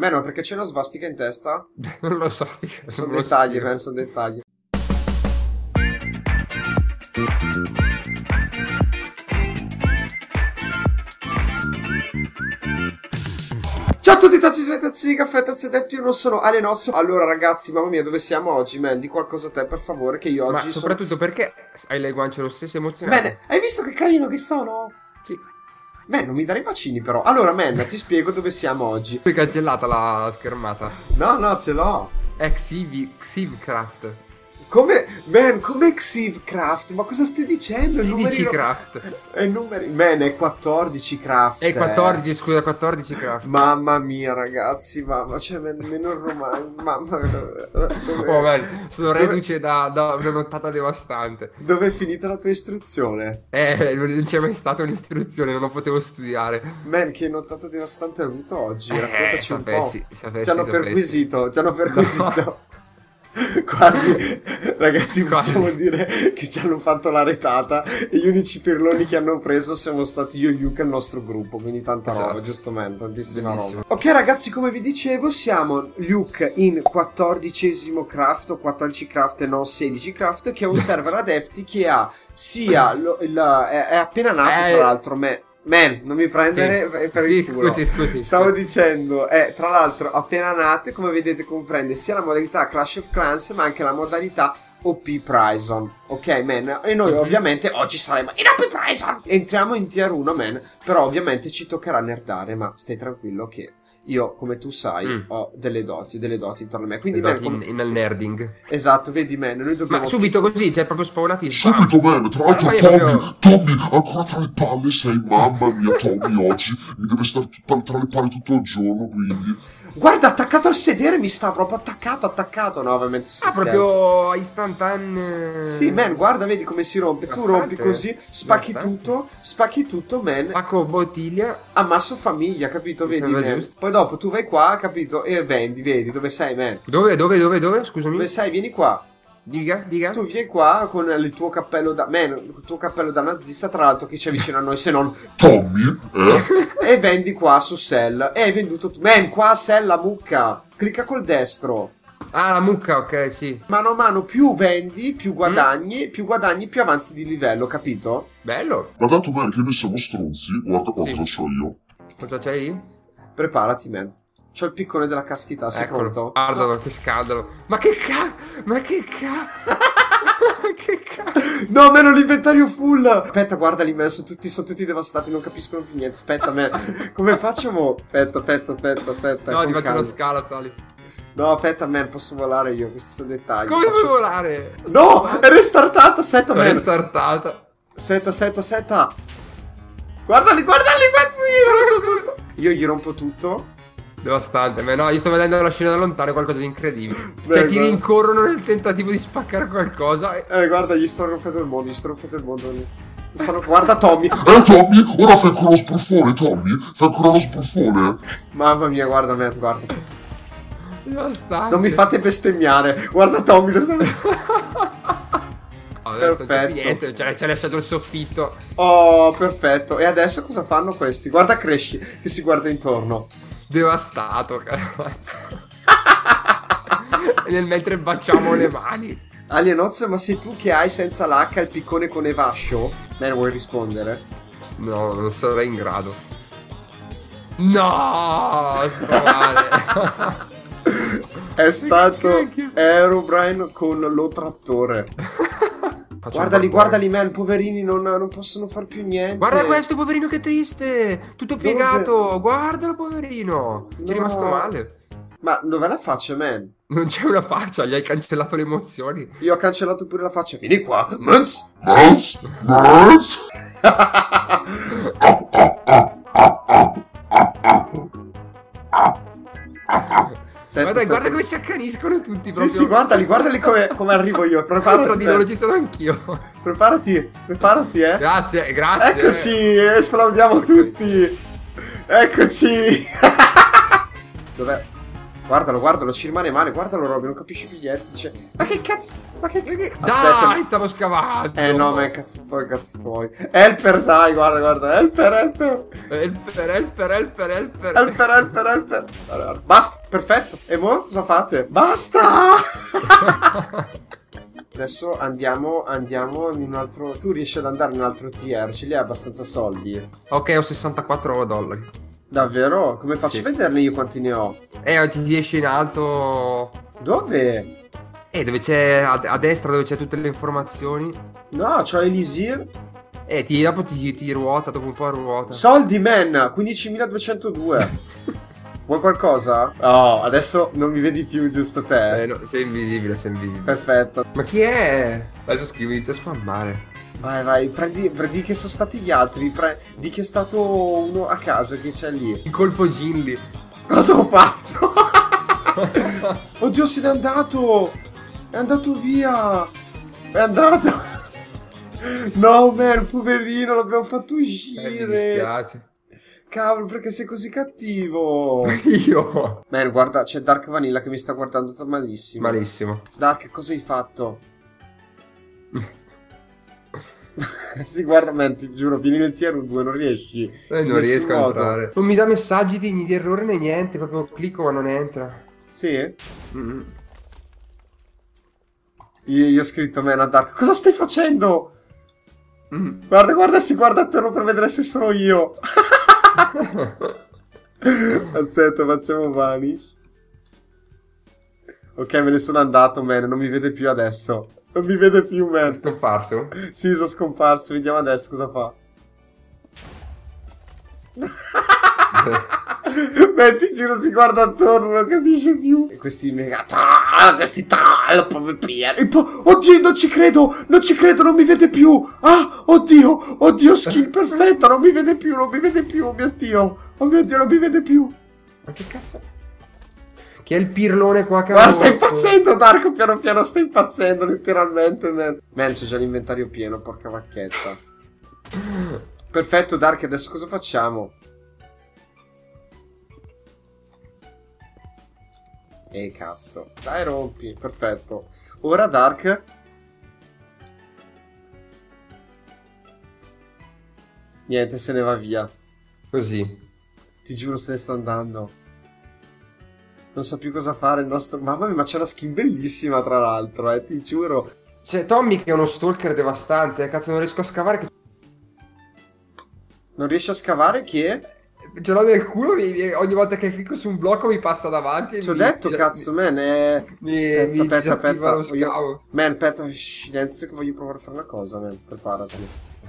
Meno perché c'è una svastica in testa? Non lo so. Sono dettagli, man, sono dettagli. Ciao a tutti, tazzi di caffè, tazzi adepti, io non sono Alenozzo. Allora ragazzi, mamma mia, dove siamo oggi, man? Di qualcosa a te, per favore, che io oggi Ma soprattutto perché hai le guance rosse, sei emozionato? Bene, hai visto che carino che sono? Sì. Man, non mi dare i bacini però. Allora, man, ti spiego dove siamo oggi. Hai cancellata la schermata. No, ce l'ho. È Xivcraft. Come, man, come Xivcraft? Ma cosa stai dicendo? 16 craft. È numeri. Man, è 14 craft. È 14, scusa, 14 craft. Mamma mia, ragazzi, mamma, cioè, meno romano. Mamma. Oh, man, sono reduce da una nottata devastante. Dove è finita la tua istruzione? Non c'è mai stata un'istruzione, non lo potevo studiare. Man, che nottata devastante hai avuto oggi? Raccontaci un po'. Sapessi, Ti hanno perquisito. No. Quasi, ragazzi, possiamo dire che ci hanno fatto la retata e gli unici pirloni che hanno preso siamo stati io e Luke e il nostro gruppo, quindi tanta roba, giustamente, tantissima roba. Ok ragazzi, come vi dicevo, siamo Luke in 14esimo craft o 14 craft e non 16 craft, che è un server adepti che ha sia è appena nato, tra l'altro, Man, non mi prendere per il culo. Scusi. Stavo dicendo, tra l'altro appena nato, come vedete comprende sia la modalità Clash of Clans ma anche la modalità OP Prison. Ok, man? E noi ovviamente oggi saremo in OP Prison. Entriamo in tier 1, man. Però ovviamente ci toccherà nerdare, ma stai tranquillo che io, come tu sai, ho delle doti intorno a me. Quindi nel nerding. Esatto, vedi, man, noi dobbiamo... Ma subito così, cioè proprio spawnati. Subito, man, tra l'altro Tommy, ancora tra le palle sei, mamma mia, Tommy oggi mi deve stare tra le palle tutto il giorno, quindi... Guarda, attaccato al sedere, mi sta proprio attaccato. No, ovviamente si scherza. Proprio istantaneo. Sì, man, guarda, vedi come si rompe. Tu rompi così, spacchi tutto, man. Spacco bottiglia. Ammasso famiglia, capito? Vedi, man. Poi dopo tu vai qua, capito? E vendi, vedi, dove sei, man? Dove? Scusami. Dove sei? Vieni qua. Dica. Tu vieni qua con il tuo cappello da... Man, il tuo cappello da nazista, tra l'altro chi c'è vicino a noi se non... Tommy, E vendi qua su Sell. E hai venduto... Man, qua Sell la mucca. Clicca col destro. Ah, la mucca, ok, sì. Mano a mano più vendi, più guadagni, più avanzi di livello, capito? Bello. Guardate, man, che noi siamo stronzi. Guarda cosa c'ho io. Cosa c'hai? Preparati, man. C'ho il piccone della castità, sei pronto? Guardalo, che scandalo. Ma che No, meno l'inventario full. Aspetta, guarda lì, sono tutti devastati, non capiscono più niente. Aspetta, man. Come facciamo? Aspetta. No, ti faccio una scala, sali. No, aspetta, man, posso volare io, questi sono dettagli. Come puoi volare? No, è restartata, aspetta, man. È restartata. Aspetta. Guardali, tutto. Io gli rompo tutto. Devastante, ma no, io sto vedendo la scena da lontano, qualcosa di incredibile. Cioè, ti rincorrono nel tentativo di spaccare qualcosa. Guarda, gli sto rompendo il mondo. Guarda Tommy. Tommy, ora fai ancora lo spruffone, Tommy. Fai ancora lo spruffone. Mamma mia, guarda me, guarda. Devastante. Non mi fate bestemmiare. Guarda Tommy, lo sto... Adesso non c'è più niente, ci ha lasciato il soffitto. Oh, perfetto. E adesso cosa fanno questi? Guarda Cresci, che si guarda intorno. Devastato, cazzo. Nel mentre baciamo le mani. Alienozzo, ma sei tu che hai senza l'H il piccone con Evascio? Me ne vuoi rispondere? No, non sarei in grado. No, sto male. È stato Herobrine con lo trattore. Guardali, man, poverini, non possono far più niente. Guarda questo poverino che triste, tutto piegato. Guardalo, poverino. Ci è rimasto male. Ma dov'è la faccia, man? Non c'è una faccia, gli hai cancellato le emozioni. Io ho cancellato pure la faccia. Vieni qua, Mons. Guarda come si accaniscono tutti. Sì, guardali come arrivo io. Preparati. Dentro di loro ci sono anch'io. Preparati, Grazie. Eccoci, esplodiamo tutti. Eccoci. Dov'è? Guardalo, ci rimane male. Guardalo, Robby, non capisci più niente. Dice, ma che cazzo? Ma che... Aspetta. Dai, stavo scavando. No, ma è cazzo tuoi. Helper, dai, guarda. Helper. Helper. Basta, perfetto. E mo cosa fate? Basta! Adesso andiamo in un altro... Tu riesci ad andare in un altro tier? Ce li hai abbastanza soldi? Ok, ho $64. Davvero? Come faccio a Sì. vederne io quanti ne ho? Ti riesci in alto... Dove? Dove c'è... A destra dove c'è tutte le informazioni. No, c'ho Elisir. Dopo ti ruota, dopo un po' ruota. Soldi, man! 15.202. Vuoi qualcosa? Oh, adesso non mi vedi più, giusto te? No, sei invisibile. Perfetto. Ma chi è? Adesso scrivo, inizia a spammare. Vai, prendi che sono stati gli altri. Di che è stato uno a caso che c'è lì. Il colpo Ginli. Cosa ho fatto? Oddio, se n'è andato! È andato via! È andato! No, man, poverino, l'abbiamo fatto uscire! Mi dispiace. Cavolo, perché sei così cattivo? Io? Man, guarda, c'è Dark Vanilla che mi sta guardando malissimo. Malissimo. Dark, cosa hai fatto? Si guarda, man, ti giuro, vieni nel tier 2, non riesci. Non riesco a entrare. Non mi dà messaggi di errore né niente, proprio clicco ma non entra. Sì? Io ho scritto, man, a Dark, cosa stai facendo? Guarda, si guarda attorno per vedere se sono io. Aspetta, facciamo vanish. Ok, me ne sono andato, man, non mi vede più adesso. Non mi vede più, man. È scomparso? Sì, sono scomparso, vediamo adesso cosa fa. Beh, ti giuro, si guarda attorno, non capisce più. E questi mega... Questi proprio pieni. Oddio, non ci credo, non mi vede più. Ah, oddio, skin perfetta, non mi vede più, oh mio Dio, non mi vede più. Ma che cazzo? Chi è il pirlone qua che... Guarda, sta impazzendo, Darko, piano piano sta impazzendo, letteralmente, man. Man, c'è già l'inventario pieno, porca vacchetta. Perfetto, Dark, adesso cosa facciamo? Cazzo. Dai, rompi. Perfetto. Ora Dark. Niente, se ne va via. Così. Ti giuro, se ne sta andando. Non so più cosa fare il nostro... Mamma mia, ma c'è una skin bellissima, tra l'altro, ti giuro. C'è Tommy che è uno stalker devastante. Cazzo, non riesco a scavare che... Non riesci a scavare che... Ce l'ho nel culo, ogni volta che clicco su un blocco mi passa davanti. Ti ho detto, cazzo, man, aspetta. Lo scavo. Man, aspetta, silenzio che voglio provare a fare una cosa, man. Preparati.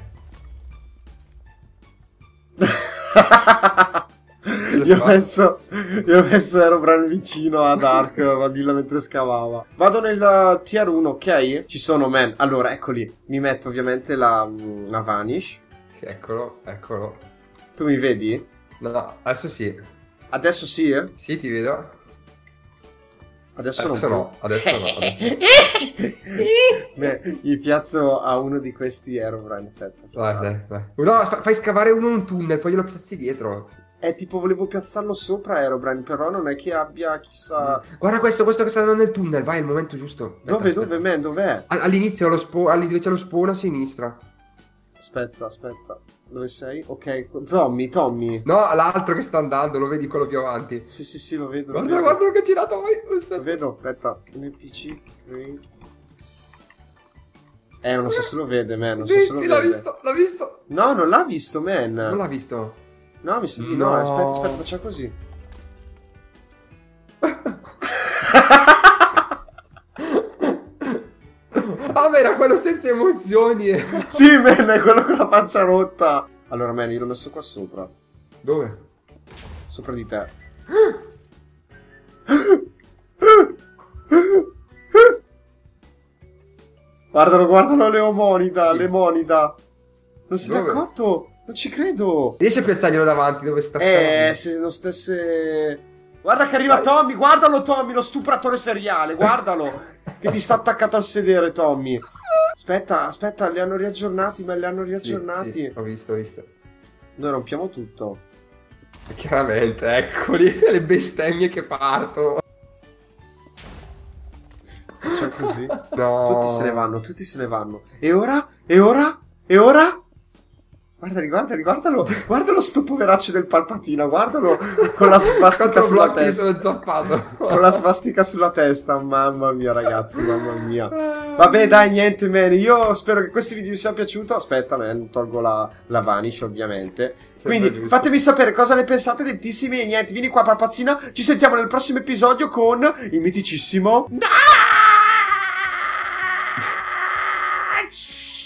Io ho messo Herobrine vicino a Dark Vanilla mentre scavava. Vado nel tier 1, ok? Ci sono, man. Allora, eccoli. Mi metto ovviamente la Vanish. Eccolo. Tu mi vedi? No, adesso sì. Adesso sì, eh? Sì, ti vedo. Adesso no. Beh, gli piazzo a uno di questi Herobrine, aspetta. Dai. No, fai scavare uno un tunnel, poi glielo piazzi dietro. Tipo volevo piazzarlo sopra Herobrine, però non è che abbia chissà... Guarda questo che sta andando nel tunnel, vai, è il momento giusto. Dove, man, dov'è? All'inizio, dove c'è lo spawn a sinistra. Aspetta. Dove sei? Ok, Tommy. No, l'altro che sta andando, lo vedi quello più avanti. Sì, lo vedo. Guarda che ha girato poi. Aspetta. Lo vedo, aspetta. NPC. Non so se lo vede, man. Sì, l'ha visto. No, non l'ha visto, man. Non l'ha visto. No, mi sa di no. Aspetta, faccia così. Ah, ma era quello senza emozioni. Sì, man, è quello con la faccia rotta. Allora, man, io l'ho messo qua sopra. Dove? Sopra di te. Guardalo, Lemonida. Non se n'è accorto. Non ci credo. Riesci a piazzarglielo davanti dove sta scavando? Se non stesse... Guarda che arriva Tommy, guardalo Tommy, lo stupratore seriale, guardalo. Che ti sta attaccato al sedere, Tommy. Aspetta, li hanno riaggiornati, Sì, ho visto. Noi rompiamo tutto. Chiaramente, eccoli, le bestemmie che partono. così. No. Tutti se ne vanno. E ora? E ora? E ora? Guardalo sto poveraccio del Palpatino, guardalo con la svastica sulla testa. Con la svastica sulla testa, mamma mia ragazzi, mamma mia. Vabbè dai, niente man, io spero che questo video vi sia piaciuto. Aspetta man, tolgo la vanish ovviamente. Quindi fatemi sapere cosa ne pensate dei tissimi e niente, vieni qua Palpazzina, ci sentiamo nel prossimo episodio con il miticissimo...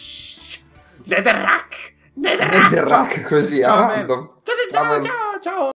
Netherrack! Netherrack così, ciao, a random. Ciao.